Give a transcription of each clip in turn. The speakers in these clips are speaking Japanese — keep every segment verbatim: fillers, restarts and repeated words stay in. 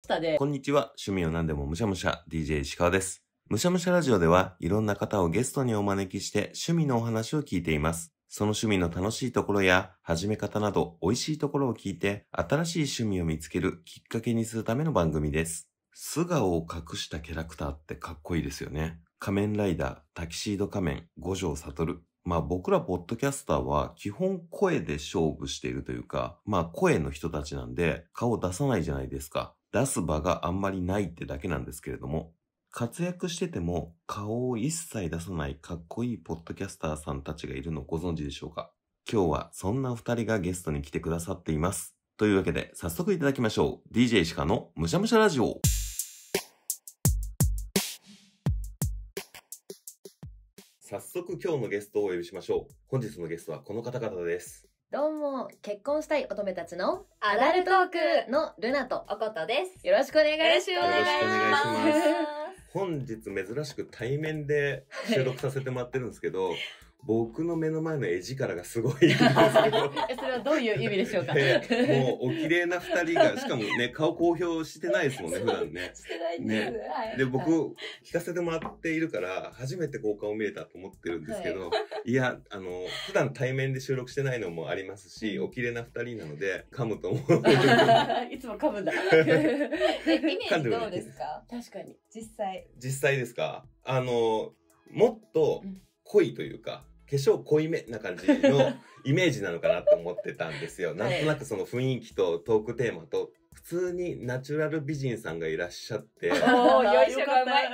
タで。 こんにちは。趣味を何でもむしゃむしゃ ディージェー 石川です。むしゃむしゃラジオではいろんな方をゲストにお招きして趣味のお話を聞いています。その趣味の楽しいところや始め方など美味しいところを聞いて新しい趣味を見つけるきっかけにするための番組です。素顔を隠したキャラクターってかっこいいですよね。仮面ライダー、タキシード仮面、五条悟。まあ僕らポッドキャスターは基本声で勝負しているというか、まあ声の人たちなんで顔出さないじゃないですか。出す場があんまりないってだけなんですけれども、活躍してても顔を一切出さないかっこいいポッドキャスターさんたちがいるのをご存知でしょうか。今日はそんなお二人がゲストに来てくださっています。というわけで早速いただきましょう。ディージェー 石川のむしゃむしゃラジオ。早速今日のゲストをお呼びしましょう。本日のゲストはこの方々です。 どうも、結婚したい乙女たちのアダルトークのルナとおことです。 よろしくお願いします。 よろしくお願いします。本日珍しく対面で収録させてもらってるんですけど、僕の目の前の絵力がすごいんですけどえ、それはどういう意味でしょうか。 もうお綺麗な二人が、しかもね、顔公表してないですもんね、普段ね。 してないんです。 ねはい、 で、僕、 はい、 聞かせてもらっているから、初めてこう顔見れたと思ってるんですけど、はい、いや、あの、普段対面で収録してないのもありますし、お綺麗な二人なので、噛むと思う。 いつも噛むんだ。 イメージどうですか？ 確かに。 実際。 実際ですか？あの、もっと濃いというか、化粧濃いめな感じのイメージなのかなと思ってたんですよ。なんとなくその雰囲気とトークテーマと、普通にナチュラル美人さんがいらっしゃって。 おー、よいしょがうまい。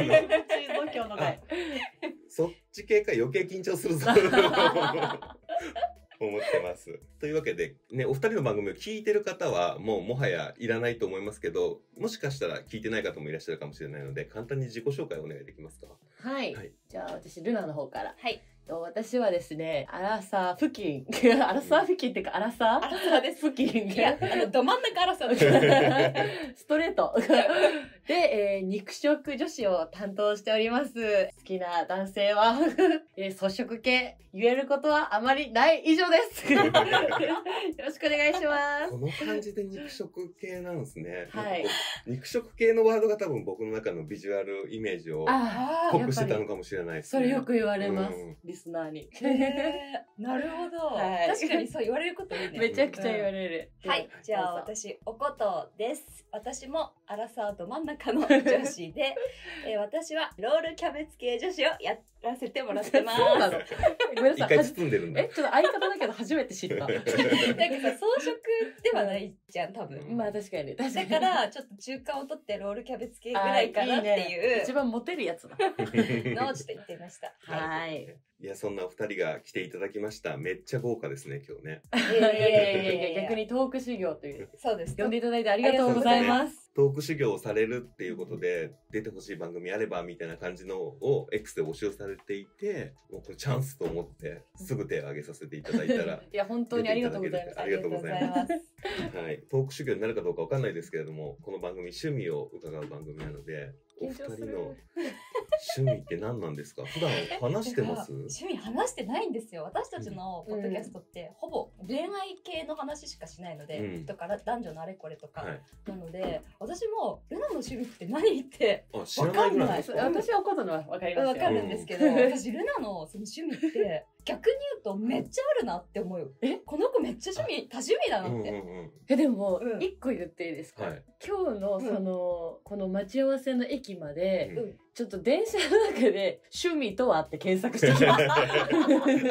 そっち系か余計緊張するぞ。思ってます。というわけで、ね、お二人の番組を聞いてる方はもうもはやいらないと思いますけど、もしかしたら聞いてない方もいらっしゃるかもしれないので、簡単に自己紹介をお願いできますか？ はい。はい、じゃあ私、ルナの方から。 はい。 私はですね、アラサー付近、アラサー付近っていうか、アラサーアラサーです。 付近。 いや、あの、ど真ん中アラサーです。 ストレート。で、えー、肉食女子を担当しております。好きな男性は、えー、草食系、言えることはあまりない以上です。よろしくお願いします。 この感じで肉食系なんですね。 はい。 肉食系のワードが多分僕の中のビジュアルイメージを濃くしてたのかもしれないですね。 それよく言われます。うん、リスナーに。 なるほど、はい。確かにそう言われることいいね。 めちゃくちゃ言われる。 うん、はい。じゃあ私、おことです。私もアラサーど真ん中の女子で、えー、私はロールキャベツ系女子をやらせてもらってます。 そうなの？ごめんなさい。 一回包んでるんだ。 え、ちょっと相方だけど初めて知った。なんかさ、 装飾ではないじゃん、多分。 まあ確かに。確かに。 だから、ちょっと中間を取ってロールキャベツ系ぐらいかなっていう。いいね、 一番モテるやつだ。 のをちょっと言ってみました。 はい。 いや、そんなお二人が来ていただきました。めっちゃ豪華ですね、今日ね。 いやいやいやいや、逆にトーク修行という。 そうです。 呼んでいただいてありがとうございます。 トーク修行をされるっていうことで、出てほしい番組あればみたいな感じのを X で募集されていて、もうこれチャンスと思ってすぐ手を挙げさせていただいたら、 いや本当にありがとうございます。 ありがとうございます。はい、トーク修行になるかどうかわかんないですけれども、この番組趣味を伺う番組なので、お二人の趣味って何なんですか？普段話してます？ 趣味話してないんですよ。私たちのポッドキャストってほぼ恋愛系の話しかしないので、うん、とか男女のあれこれとか、はい、なので私もルナの趣味って何って分かんない。 私はことのは分かりますよ。 分かるんですけど、うん、私ルナのその趣味って逆に言うとめっちゃあるなって思うよ。え、この子めっちゃ趣味多趣味だなって。うんうんうん、 えでも一、うん、個言っていいですか？はい、今日のその、うん、この待ち合わせの駅まで、うん、ちょっと電車の中で趣味とはって検索してきました。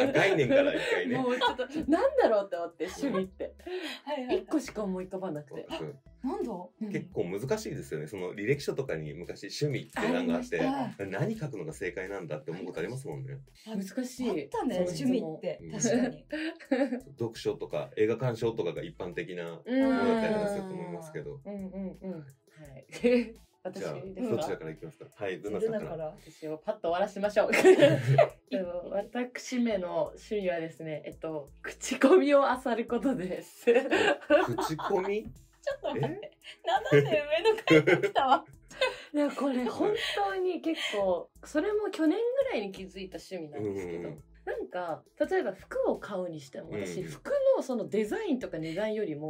概念から一回ね。 もうちょっとなんだろうって思って趣味って一個しか思い浮かばなくて。 なんだ、 うん、結構難しいですよね。その履歴書とかに昔趣味ってなんかあって何書くのが正解なんだって思うことありますもんね。 難しい。 あったね、趣味って、うん、確かに。 読書とか映画鑑賞とかが一般的なものだったりすると思いますけど。 うんうんうん。はい。私じゃあどちらからいきますか？はい、ルナさんから。 私をパッと終わらせましょう。私めの趣味はですね、えっと口コミを漁ることです。 口コミ？ ちょっと待って、斜め上の書いてきたわ。 いやこれ本当に結構それも去年ぐらいに気づいた趣味なんですけど、うんなんか例えば服を買うにしても私、うん、服のそのデザインとか値段よりも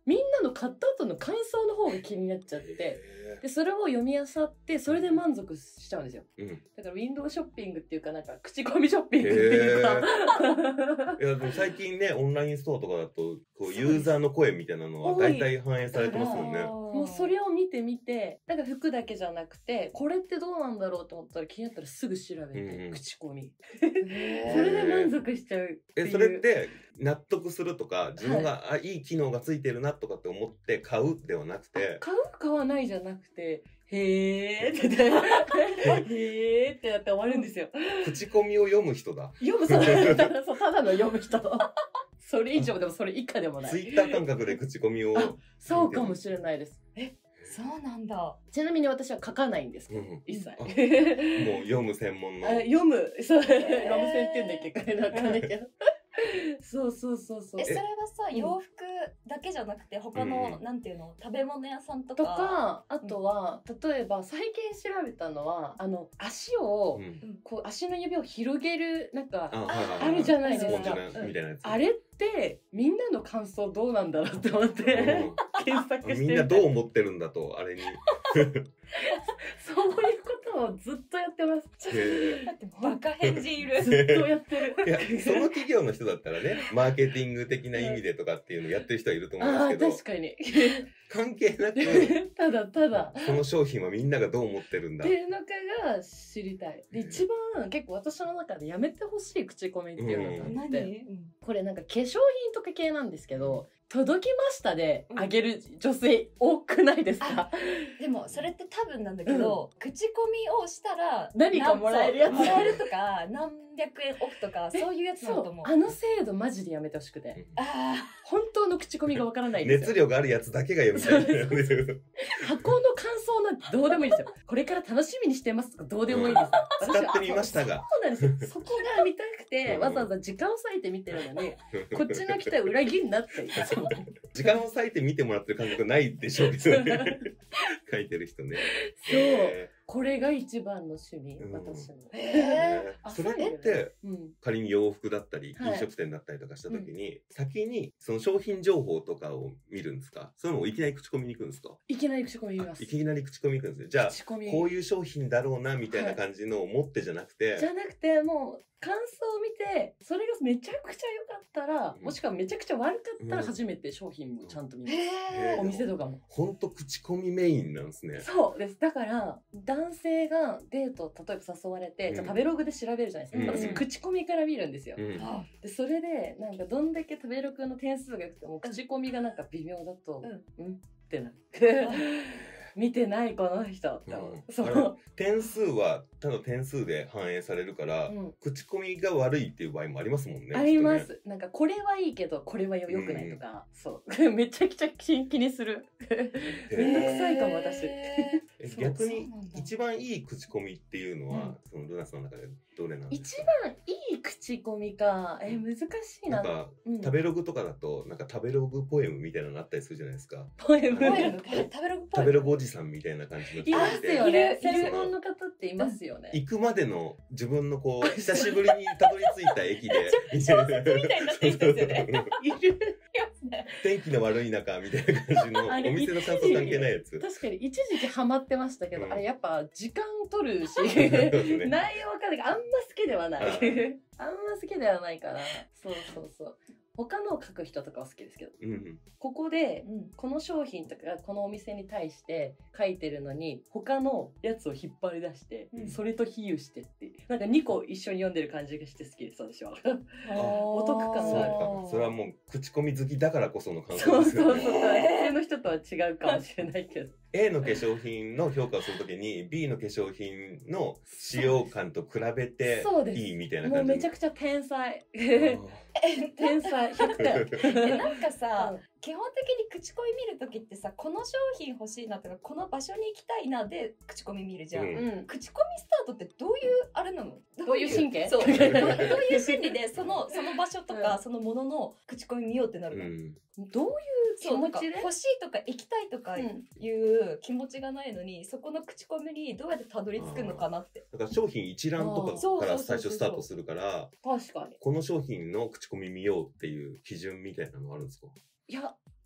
みんなの買った後の感想の方が気になっちゃって、でそれを読み漁ってそれで満足しちゃうんですよ、うん、だからウィンドウショッピングっていうかなんか口コミショッピングっていうかいやでも最近ねオンラインストアとかだとこうユーザーの声みたいなのは大体反映されてますもんね。 もうそれを見てみて、だから服だけじゃなくてこれってどうなんだろうと思ったら気になったらすぐ調べて、うんうん、口コミそれで満足しちゃうっていう。 えそれって納得するとか自分が、はい、あいい機能がついてるなとかって思って買うではなくて、 買う買わないじゃなくてへーってへーってやって終わるんですよ。 口コミを読む人だ。 読むそうただそうただの読む人それ以上でもそれ以下でもない。 ツイッター感覚で口コミをそうかもしれないです。 えそうなんだ。 ちなみに私は書かないんですけど、うん、一切もう読む専門の読むそう読む専っていうんだっけかなかんないけどそうそうそうそう。 えそれはさ、うん、洋服だけじゃなくて他の、うん、なんていうの食べ物屋さんとかとかあとは、うん、例えば最近調べたのはあの足を、うん、こう足の指を広げるなんか あ, あるじゃないですか、あれってみんなの感想どうなんだろうって思って検索してみみんなどう思ってるんだとあれにそういうことをずっとやってます。 だってバカ返事いるずっとやってる。 いやその企業の人だったらねマーケティング的な意味でとかっていうのをやってる人はいると思うんですけど、 あ確かに関係なくただただその商品はみんながどう思ってるんだっていうのかが知りたい。で一番結構私の中でやめてほしい口コミっていうのがあって、うん、これなんか化粧品とか系なんですけど、届きましたであげる女性多くないですか？ でもそれって多分なんだけど、うん、口コミをしたら何かもらえるやつもらえるとか何百円オフとかそういうやつだと思う。 あの制度マジでやめてほしくて、あ本当の口コミがわからないんですよ。 熱量があるやつだけが読みたい。 箱の感想なんてどうでもいいですよ。これから楽しみにしてますとかどうでもいいです。 うん、使ってみましたが。 そうなんですよ。そこが見たくてわざわざ時間を割いて見てるのにこっちの期待裏切んなって。 時間を割いて見てもらってる感覚ないでしょうけどね。書いてる人ね。 そう。これが一番の趣味、うん、私の。 えー、それって、うん、仮に洋服だったり、飲食店だったりとかした時に、はい、先にその商品情報とかを見るんですか？それもいきなり口コミに行くんですか？ いきなり口コミ見ます。 いきなり口コミ行くんですね。じゃあこういう商品だろうなみたいな感じのを持ってじゃなくて、はい、 じゃなくてもう感想を見てそれがめちゃくちゃ良かったら、うん、もしくはめちゃくちゃ悪かったら初めて商品もちゃんと見ます。うん、お店とかも。 本当口コミメインなんですね。 そうです。だから男性がデート例えば誘われて、うん、じゃあ食べログで調べるじゃないですか。うん、私口コミから見るんですよ。うん、でそれでなんかどんだけ食べログの点数が良くても口コミがなんか微妙だと、うん、うんってなる。見てないこの人って、 うん、そう点数はただ点数で反映されるから、うん、口コミが悪いっていう場合もありますもんね。 あります、ね、なんかこれはいいけどこれは良くないとか、うん、そうめちゃくちゃ気にする。めんどくさいかも私。 逆に一番いい口コミっていうのは、うん、そのルナさんの中でどれなんですか？ 一番いい口コミか、え難しいな。 なんか、うん、食べログとかだとなんか食べログポエムみたいなのあったりするじゃないですか。 ポエム食べログポエム食べログおじさんみたいな感じの人いますよね。専門の方っていますよね。 行くまでの自分のこう久しぶりにたどり着いた駅で小説みたいになってる人ですよね。 いる。 天気の悪い中みたいな感じのお店の感想関係ないやつ。 確かに一時期ハマってましたけど、うん、あれやっぱ時間取るし内容わかんないからあんま好きではない。あんま好きではないからそうそうそう他のを書く人とかは好きですけど、うん、ここで、うん、この商品とかこのお店に対して書いてるのに他のやつを引っ張り出して、うん、それと比喩してってなんかにこ一緒に読んでる感じがして好きです私は。お得感がある。 それはもう口コミ好きだからこその感想ですよね。 そうそうそう。普通の人とは違うかもしれないけど。 A の化粧品の評価をするときに B の化粧品の使用感と比べていいみたいな感じ。 もうめちゃくちゃ天才。天才ひゃくてん。 えなんかさ、うん、基本的に口コミ見るときってさこの商品欲しいなとかこの場所に行きたいなで口コミ見るじゃん、うん、口コミスタートってどういうあれなの？ どういう神経？ そうどういう心理でそのその場所とか、うん、そのものの口コミ見ようってなるの？うん、 どういう気持ちで？ 欲しいとか行きたいとかいう気持ちがないのに、うん、そこの口コミにどうやってたどり着くのかなって。 だから商品一覧とかから最初スタートするから確かにこの商品の口コミ見ようっていう基準みたいなのがあるんですか？ いや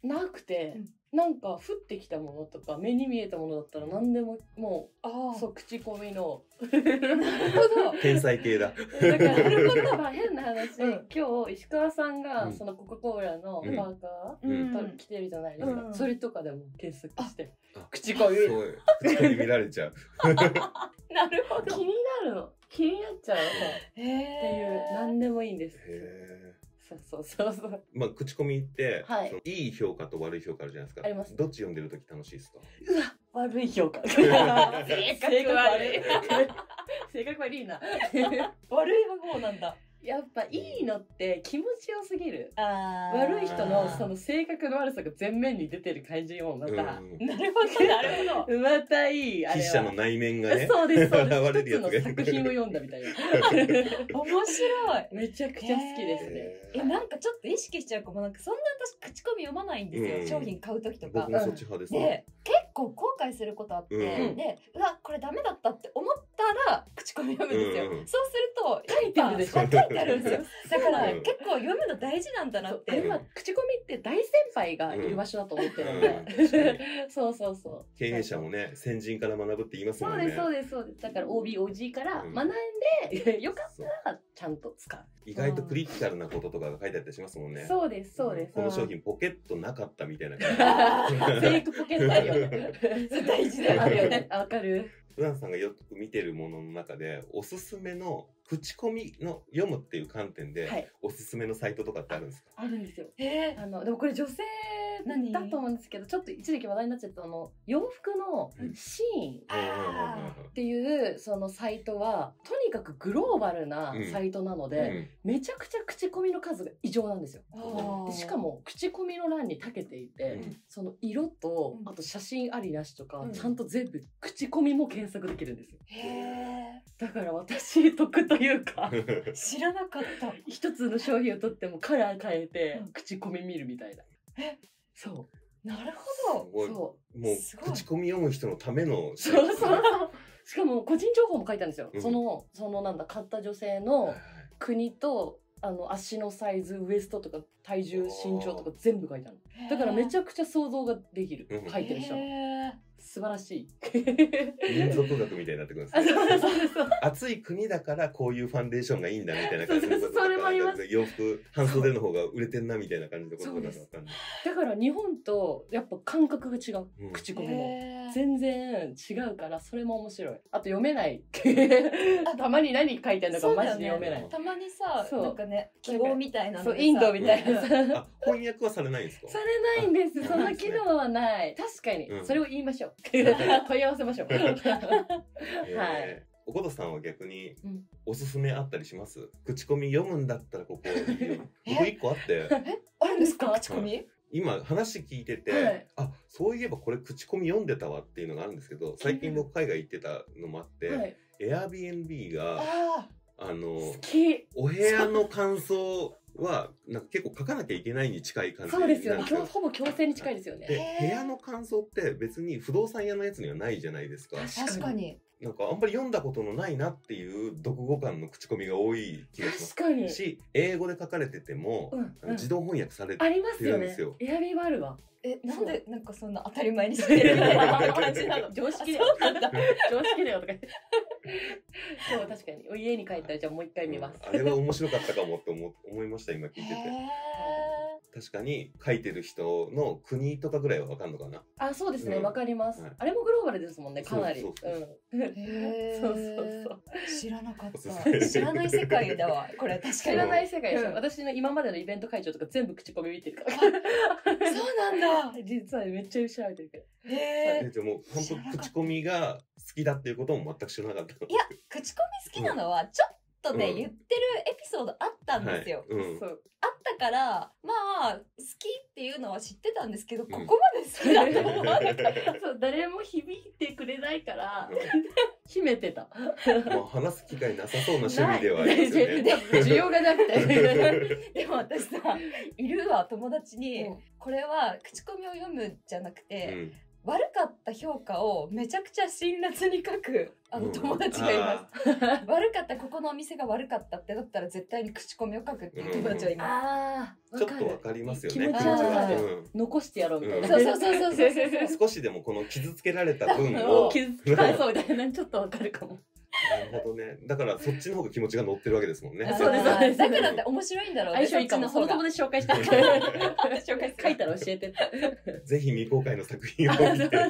なくて、 うんなんか降ってきたものとか目に見えたものだったら何でももうあそう口コミのなるほど。 天才系だ。 だからなるほど、まあ変な話、 うん今日石川さんうんがそのコカ・コーラのパーカうんーと着てるじゃないですか、 うんそれとかでも検索してあ口コミそう口コミ見られちゃう。 なるほど。 気になるの気になっちゃうのへっていうえ。 何でもいいんです。 へそうそうそうそう。 まあ口コミって、 はいそのいい評価と悪い評価あるじゃないですか。 ありますどっち読んでる時楽しいですか？ うわ悪い評価。 性格悪い。 性格悪いな。 悪い方なんだ。 やっぱいいのって気持ちよすぎる。 あ悪い人のその性格の悪さが前面に出てる感じもまた、 うんなるほどなるほど。 またいいあれは。 筆者の内面がね。 そうですそうです。 現れるやつが一つの作品を読んだみたいな。 面白い。 めちゃくちゃ好きですね。 へえ、なんかちょっと意識しちゃうかも。なんかそんな私口コミ読まないんですよ、 うん商品買う時とか僕もそっち派ですね。 で結構後悔することあって、 うんでうわこれダメだったって思ったら口コミ読むんですよ、 うんうんそうすると書いてるでしょそう書いてあるんですよだから、 うん結構読むの大事なんだなってあれは口コミって大先輩がいる場所だと思ってるんで、 うんそうそうそう経営者もね、先人から学ぶって言いますもんね。 そうですそうですそうです。だから オービーオージー からうん学んで、よかったらちゃんと使う。 意外とクリティカルなこととかが書いてあったりしますもんね。 そうですそうです。 この商品ポケットなかったみたいな感フェイクポケットあるよね。 大事だよねあるよね。わかる。 じ。普段さんがよく見てるものの中で、おすすめの口コミの読むっていう観点で、 はい。 おすすめのサイトとかってあるんですか？ あるんですよ。 えあのでもこれ女性何だと思うんですけど、ちょっと一時期話題になっちゃったあの洋服のうんシーン。 あっていうそのサイトはとにかくグローバルなサイトなので、 うんめちゃくちゃ口コミの数が異常なんですよ。 あでしかも口コミの欄に長けていて、 うんその色とうんあと写真ありなしとか、 うんちゃんと全部口コミも検索できるんですよ。 へだから私得というかえ知らなかった一つの商品を取ってもカラー変えてうん口コミ見るみたいな。 えそなるすほごい。 うそもうすごい口コミ読む人のための。 うそうそうそうしかも個人情報も書いてあるんですよ、 うんそのそのなんだ買った女性はいのはい国とあの足のサイズウエストとか体重身長とか全部書いてある。 どだからめちゃくちゃ想像ができる、 うん書いてる人はへ素晴らしい民族学みたいになってくるんですあね。 そうですそうですそう暑い国だからこういうファンデーションがいいんだみたいな感じのこととかそれもあります洋服半袖の方が売れてんなみたいな感じのことだとわかんない。 だから日本とやっぱ感覚が違う、 うん口コミもへー全然違うからそれも面白い。あと読めないたまに何書いてあるのかマそうだよねジで読めない。 たまにさそうなんかね記号みたいなのでさそうインドみたいなさ、 うんあ、翻訳はされないんですか？ されないんです。 あその機能はない。確かに、 うんそれを言いましょう。問い合わせましょう。 えーおことさんは逆にうんおすすめあったりします？口コミ読むんだったらここいいよ。僕一個あって、 あるんですか口コミ今話聞いてて、 はいあ、そういえばこれ口コミ読んでたわっていうのがあるんですけど、最近僕海外行ってたのもあって、 はい、 Airbnb がああの好き。 お部屋の感想はなんか結構書かなきゃいけないに近い感じそうですよね。 なん今日ほぼ強制に近いですよね。 でへー部屋の感想って別に不動産屋のやつにはないじゃないですか。 ー確かになんかあんまり読んだことのないなっていう読後感の口コミが多い気がします確かに。 し、英語で書かれてても、 うんうんあの自動翻訳されてありますよねるんですよ。 エアビーもあるわ。 えなんでなんかそんな当たり前にしてるみたいな感じなの常識だあよそうなんだ常識だよとか言って。そう確かに家に帰ったらじゃあもう一回見ます。 あれは面白かったかもって思思いました今聞いてて。 へ確かに書いてる人の国とかぐらいはわかんのかな。 あそうですねうんわかります、 はいあれもグローバルですもんねかなり。 そうそうそううんーへーそうそうそう。 知らなかっおすすめた知らない世界だわこれ確かに知らない世界でしょ、 うん私の今までのイベント会長とか全部口コミ見てるから。 そうなんだ実はめっちゃ調べてるけど。 へえじゃあもう本知らなかった当口コミが好きだっていうことも全く知らなかった。 いや口コミ好きなのはちょっとね、 うん言ってるエピソードあったんですよ、 はいうんそうあったからまあ好きっていうのは知ってたんですけど、 んここまで好きだと思わなかったそう誰も響いてくれないから秘めてた。 まあ話す機会なさそうな趣味ではありますよね。 需要がなくて。 でも私さいるわ友達に、 うんこれは口コミを読むじゃなくて、 うん悪かった評価をめちゃくちゃ辛辣に書くあの友達がいます、うん、悪かった、ここのお店が悪かったってだったら絶対に口コミを書くっていう友達はいます、うん、 あちょっとわかりますよね。 気持ちは、うん、残してやろうみたいな、 うん、そうそうそうそうそう少しでもこの傷つけられた分を傷つけられそうみたいなちょっとわかるかも。 なるほどね。だからそっちの方が気持ちが乗ってるわけですもんね。 そうですそうです。 だからって面白いんだろうね。 相性いいかも。その友達紹介して紹介書いたら教えて。 ぜひ未公開の作品を見て。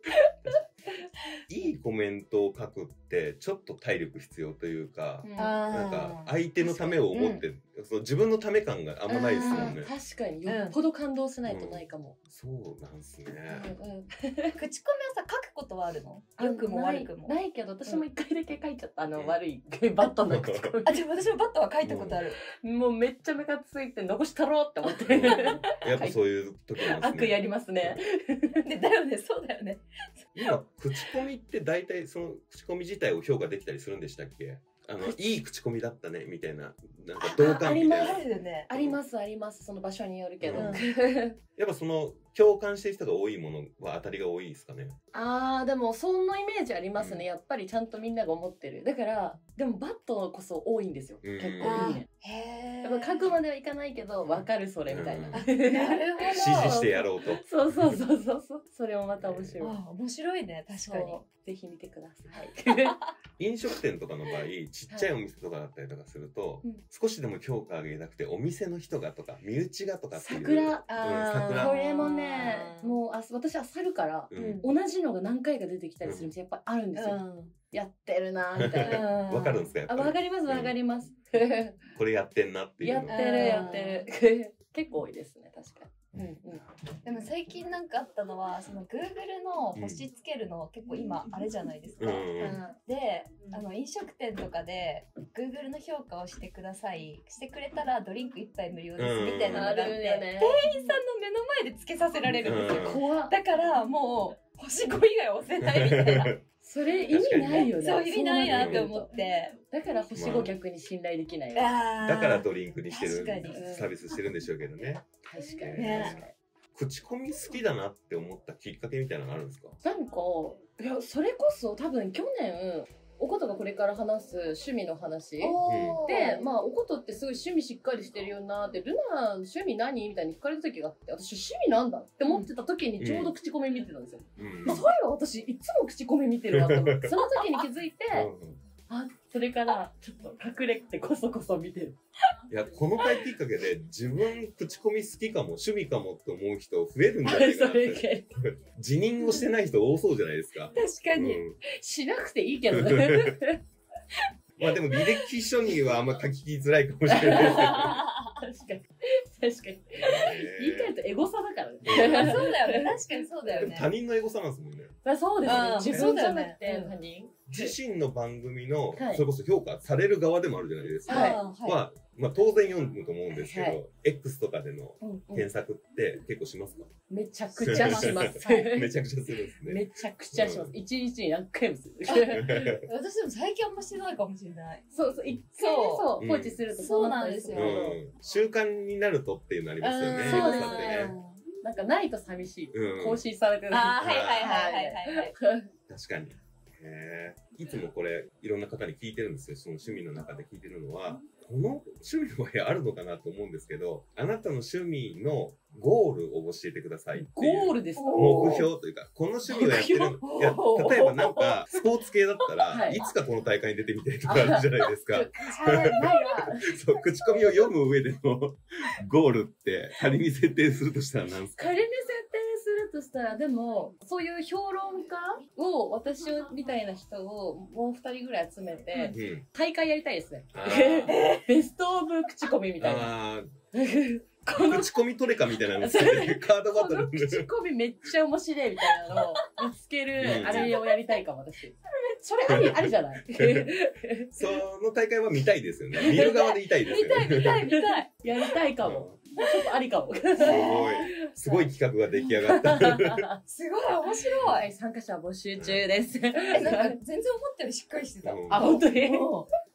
いいコメントを書くってちょっと体力必要というか、うん、なんか相手のためを思って、うん、その自分のため感があんまないですもんね。 確かによっぽど感動しないとないかも。 うん、そうなんですね。 うんうん、口コミはさ書くことはあるの？良くも悪くも。 ないけど私も一回だけ書いちゃった、あの、うん、悪いバットの口コミ。 あ、じゃ私もバットは書いたことある。 うん、もうめっちゃムカついて残したろうって思って。 やっぱそういう時なんですね。 悪やりますね。 でだよね、そうだよね。 今口コミって大体その口コミ自体を評価できたりするんでしたっけ？あのいい口コミだったねみたいな、なんか同感みたいな。 あるよね。 ありますあります。その場所によるけど。うん、 やっぱその共感してる人が多いものは当たりが多いですかね。 あーでもそんなイメージありますね、うん、やっぱりちゃんとみんなが思ってる。だからでもバットこそ多いんですよ、うん、結構いいね。へやっぱ書くまではいかないけど分かるそれみたいな、うん、なるほど指示してやろうと。 そうそうそうそうそう、それもまた面白い。 あ面白いね、確かに。 ぜひ見てください。 飲食店とかの場合ちっちゃいお店とかだったりとかすると、はい、少しでも評価上げなくてお店の人がとか身内がとかっていう桜、あ、うん、桜これもねもうあ私は去るから、うん、同じのが何回か出てきたりする店やっぱあるんですよ、うん、やってるなみたいな。 わかるんですか？やっぱりあ、わかりますわかります、 うん、これやってんなっていうのやってるやってる結構多いですね、確かに。うんうん、 でも最近なんかあったのはその Google の星つけるの、うん、結構今あれじゃないですか、うんうん、であの飲食店とかで Google の評価をしてくださいしてくれたらドリンクいっぱい無料ですみたいなのがあって、うんうん、店員さんの目の前でつけさせられるんですよ、うん、だからもう星ご以外押せないみたいなそれ意味ないよね。 そう意味ないなって思って、 だから星ご逆に信頼できない、 まあ、だからドリンクにしてるサービスしてるんでしょうけどね。 確かに、 ね、口コミ好きだなって思ったきっかけみたいなのがあるんですか？ なんかいやそれこそ多分去年おことがこれから話す趣味の話で、まあおことってすごい趣味しっかりしてるよなって、ルナ趣味何みたいに聞かれた時があって、私趣味なんだって思ってた時にちょうど口コミ見てたんですよ、うん、そういえば私いつも口コミ見てるなと思ってその時に気づいて、うん、あそれからちょっと隠れてこそこそ見てる。 いやこの回きっかけで自分口コミ好きかも趣味かもって思う人増えるんじゃないかなって辞任をしてない人多そうじゃないですか。 確かに、 うん、しなくていいけどねまあでも履歴書にはあんま書きづらいかもしれないですけど確かに確かに言い換えるとエゴサだからねそうだよね、確かにそうだよね。 他人のエゴサなんですもんね。 あそうですね、自分じゃなくて他人、 自身の番組の、はい、それこそ評価される側でもあるじゃないですか、はい、まあ、まあ当然読むと思うんですけど、はい、X とかでの検索って結構しますか？ うんうん、めちゃくちゃしますめちゃくちゃするんですね。 めちゃくちゃします、うん、一日に何回もする私でも最近あんましてないかもしれない。 そうそう一回ねそう放置するとそうなんですよ、うん、 習慣になるとっていうのありますよね。そうですね、 なんかないと寂しい、うん、更新されてる。 あはいはいはいはいはい確かに。へいつもこれいろんな方に聞いてるんですよ。その趣味の中で聞いてるのは、この趣味の場合あるのかなと思うんですけど、あなたの趣味のゴールを教えてくださいっていう。 ゴールですか？ 目標というか、この趣味をやってるの。いや、例えばなんか、スポーツ系だったら、はい、いつかこの大会に出てみたいとかあるじゃないですか。そう、口コミを読む上でのゴールって、仮に設定するとしたら何ですか？ 仮に設定するとしたら、でも、そういう評論家を、私みたいな人をもう二人ぐらい集めて、うん、大会やりたいですね。ベストオブ口コミみたいな。 口コミトレカみたいなのつけてカードバトル。 口コミめっちゃ面白いみたいなのを見つけるあれをやりたいかも私。それありありじゃない？ その大会は見たいですよね。見る側でいたいですよね。 見たい見たい見たい。 やりたいかも。ちょっとありかも。 すごいすごい企画が出来上がった。 すごい面白い。 参加者募集中です。 なんか全然思ったよりしっかりしてた。 あ本当に。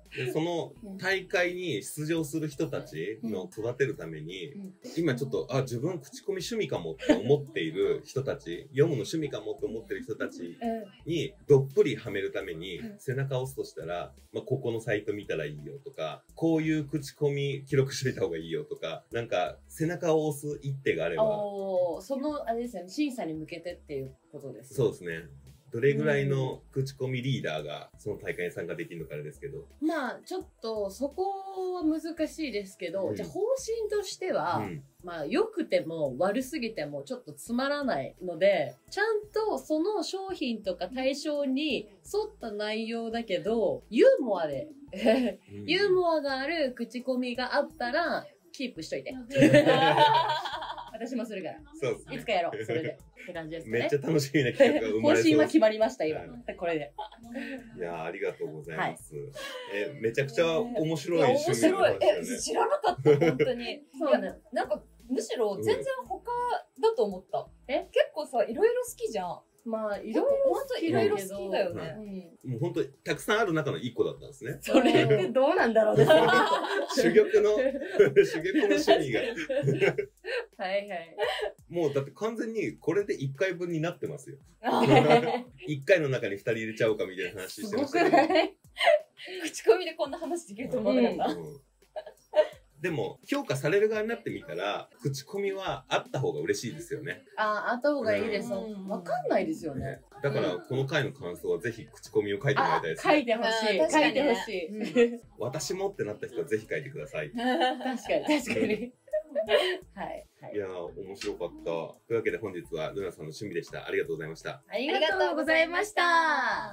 でその大会に出場する人たちの育てるために、今ちょっと、あ、自分口コミ趣味かもって思っている人たち、読むの趣味かもって思ってる人たちにどっぷりはめるために背中を押すとしたら、まあ、ここのサイト見たらいいよとか、こういう口コミ記録しといた方がいいよとか、なんか背中を押す一手があれば。 おその、あれですよね、審査に向けてっていうことですね。 そうですね。どれぐらいの口コミリーダーがその大会に参加できるのかあれですけど。 まあ、ちょっとそこは難しいですけど、うん、じゃあ方針としては、うん、まあ、良くても悪すぎてもちょっとつまらないので、ちゃんとその商品とか対象に沿った内容だけど、ユーモアで、ユーモアがある口コミがあったら、キープしといて。私もするから。 そうですね。 いつかやろう、それで。って感じですね。 めっちゃ楽しみな企画が生まれそう。 方針は決まりました、今。これで。 いやー、ありがとうございます。え、めちゃくちゃ面白い趣味の話だよね。知らなかった、本当に。 そうね。 なんか、むしろ全然他だと思った。え結構さ、いろいろ好きじゃん。まあ、いろいろ、本当いろいろ好きだよね。 もう本当にたくさんある中の一個だったんですね。 それってどうなんだろうね。 珠玉の、珠玉の趣味が。 はいはい。 もうだって完全にこれでいっかいぶんになってますよ。いっかいの中にふたり入れちゃおうかみたいな話してましたけど。 口コミでこんな話できると思わなかった。 でも、評価される側になってみたら、口コミはあった方が嬉しいですよね。 ああ、あった方がいいです。わかんないですよね。 だから、この回の感想はぜひ口コミを書いてもらいたいですね。 書いてほしい。書いてほしい。 私もってなった人はぜひ書いてください。 確かに、確かに。はい。 いやー、面白かった。というわけで本日はルナさんの趣味でした。ありがとうございました。 ありがとうございました。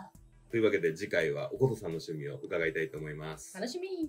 というわけで次回はおことさんの趣味を伺いたいと思います。 楽しみ。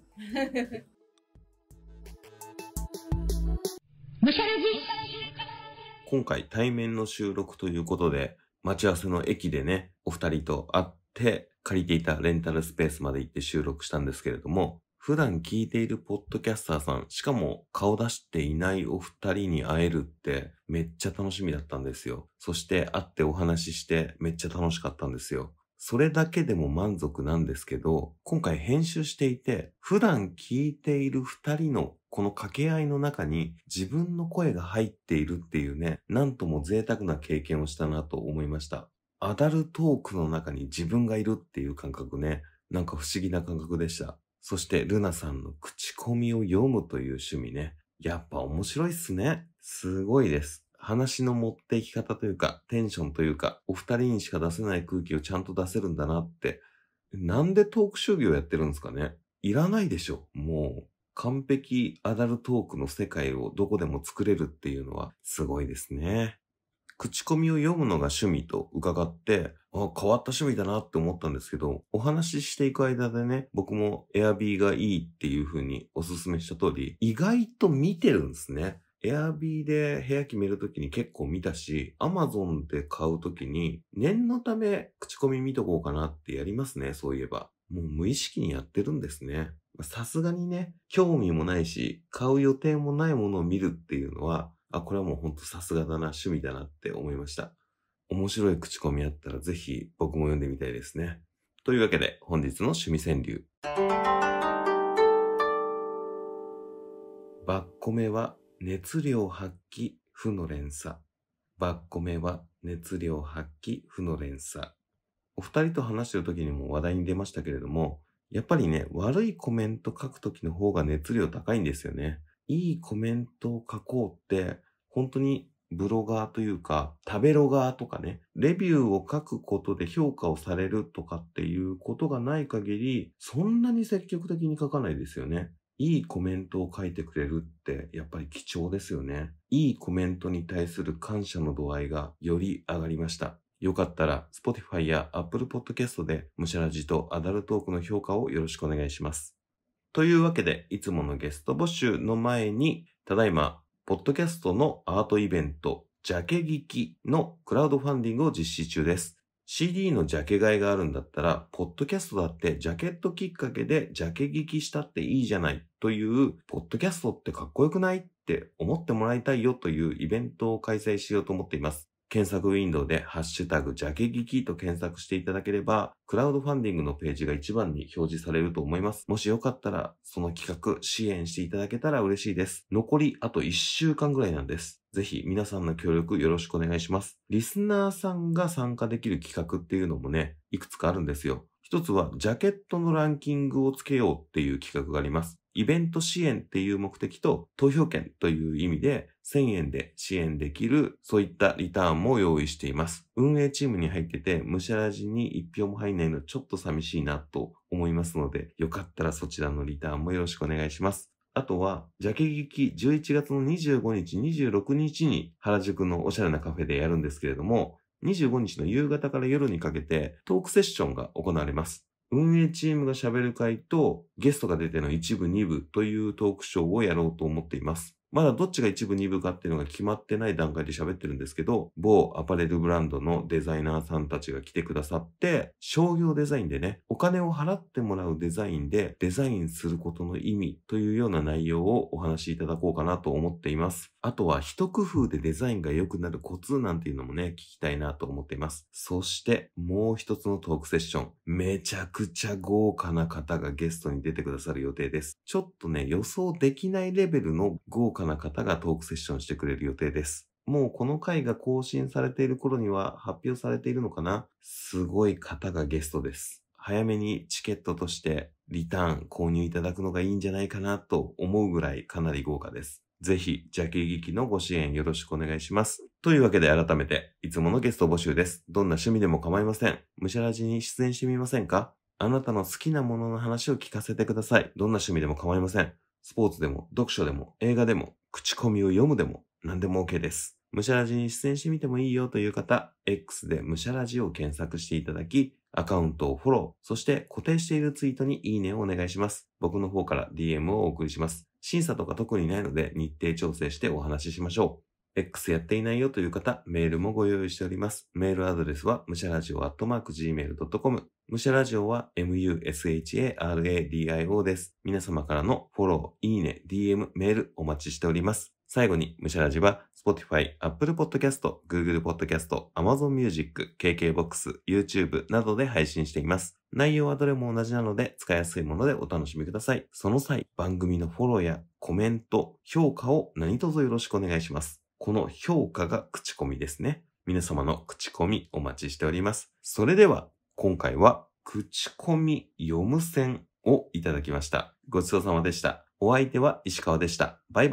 今回対面の収録ということで、待ち合わせの駅でね、お二人と会って借りていたレンタルスペースまで行って収録したんですけれども、普段聞いているポッドキャスターさん、しかも顔出していないお二人に会えるってめっちゃ楽しみだったんですよ。そして会ってお話ししてめっちゃ楽しかったんですよ。それだけでも満足なんですけど、今回編集していて、普段聞いている二人のこの掛け合いの中に自分の声が入っているっていうね、なんとも贅沢な経験をしたなと思いました。アダルトークの中に自分がいるっていう感覚ね、なんか不思議な感覚でした。そしてルナさんの口コミを読むという趣味ね、やっぱ面白いっすね。すごいです。話の持っていき方というか、テンションというか、お二人にしか出せない空気をちゃんと出せるんだなって。なんでトーク集業やってるんですかね？いらないでしょ。もう、完璧アダルトークの世界をどこでも作れるっていうのはすごいですね。口コミを読むのが趣味と伺って、あ、変わった趣味だなって思ったんですけど、お話ししていく間でね、僕も Airb がいいっていう風にお勧めした通り、意外と見てるんですね。Airb で部屋決めるときに結構見たし、Amazon で買うときに念のため口コミ見とこうかなってやりますね、そういえば。もう無意識にやってるんですね。さすがにね、興味もないし、買う予定もないものを見るっていうのは、あ、これはもうほんとさすがだな、趣味だなって思いました。面白い口コミあったらぜひ僕も読んでみたいですね。というわけで本日の趣味川柳。バッコメは熱量発揮負の連鎖。バッコメは熱量発揮負の連鎖。お二人と話してる時にも話題に出ましたけれども、やっぱりね、悪いコメント書く時の方が熱量高いんですよね。いいコメントを書こうって、本当にブロガーというか、食べロガーとかね、レビューを書くことで評価をされるとかっていうことがない限り、そんなに積極的に書かないですよね。いいコメントを書いてくれるってやっぱり貴重ですよね。いいコメントに対する感謝の度合いがより上がりました。よかったら Spotify や Apple Podcast でムシャラジとアダルトークの評価をよろしくお願いします。というわけで、いつものゲスト募集の前に、ただいま、ポッドキャストのアートイベント、ジャケ聞きのクラウドファンディングを実施中です。シーディー のジャケ買いがあるんだったら、ポッドキャストだってジャケットきっかけでジャケ聞きしたっていいじゃないという、ポッドキャストってかっこよくないって思ってもらいたいよというイベントを開催しようと思っています。 検索ウィンドウでハッシュタグジャケ聞きと検索していただければ、クラウドファンディングのページが一番に表示されると思います。もしよかったら、その企画支援していただけたら嬉しいです。残りあといっしゅうかんぐらいなんです。ぜひ皆さんの協力よろしくお願いします。リスナーさんが参加できる企画っていうのもね、いくつかあるんですよ。一つは、ジャケットのランキングをつけようっていう企画があります。イベント支援っていう目的と投票権という意味でせんえんで支援できるそういったリターンも用意しています。運営チームに入っててむしゃらじにいち票も入んないのちょっと寂しいなと思いますので、よかったらそちらのリターンもよろしくお願いします。あとは、ジャケ劇じゅういちがつのにじゅうごにち、にじゅうろくにちに原宿のおしゃれなカフェでやるんですけれども、にじゅうごにちの夕方から夜にかけてトークセッションが行われます。運営チームが喋る会とゲストが出ての一部二部というトークショーをやろうと思っています。まだどっちが一部二部かっていうのが決まってない段階で喋ってるんですけど、某アパレルブランドのデザイナーさんたちが来てくださって、商業デザインでね、お金を払ってもらうデザインでデザインすることの意味というような内容をお話しいただこうかなと思っています。あとは一工夫でデザインが良くなるコツなんていうのもね、聞きたいなと思っています。そしてもう一つのトークセッション、めちゃくちゃ豪華な方がゲストに出てくださる予定です。ちょっとね、予想できないレベルの豪華な方がトークセッションしてくれる予定です。もうこの回が更新されている頃には発表されているのかな？すごい方がゲストです。早めにチケットとしてリターン購入いただくのがいいんじゃないかなと思うぐらいかなり豪華です。ぜひ、ジャケ劇のご支援よろしくお願いします。というわけで改めて、いつものゲスト募集です。どんな趣味でも構いません。むしゃらじに出演してみませんか？あなたの好きなものの話を聞かせてください。どんな趣味でも構いません。スポーツでも、読書でも、映画でも、口コミを読むでも、何でも OK です。むしゃらじに出演してみてもいいよという方、X でむしゃらじを検索していただき、アカウントをフォロー、そして固定しているツイートにいいねをお願いします。僕の方から ディーエム をお送りします。審査とか特にないので日程調整してお話ししましょう。X やっていないよという方、メールもご用意しております。メールアドレスはむしゃらじお アットマークジーメールドットコム。むしゃらじおは エムユーエスエイチエーアールエーディーアイオー です。皆様からのフォロー、いいね、ディーエム、メールお待ちしております。最後に、むしゃらじは Spotify、Apple Podcast、Google Podcast、Amazon Music、ケーケーボックス、YouTube などで配信しています。内容はどれも同じなので使いやすいものでお楽しみください。その際、番組のフォローやコメント、評価を何卒よろしくお願いします。この評価が口コミですね。皆様の口コミお待ちしております。それでは、今回は口コミ読む線をいただきました。ごちそうさまでした。お相手は石川でした。バイバイ。